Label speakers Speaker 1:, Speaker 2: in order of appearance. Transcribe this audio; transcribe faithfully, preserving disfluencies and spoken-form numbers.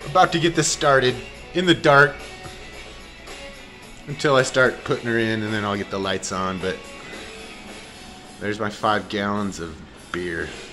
Speaker 1: About to get this started in the dark until I start putting her in, and then I'll get the lights on. But there's my five gallons of beer.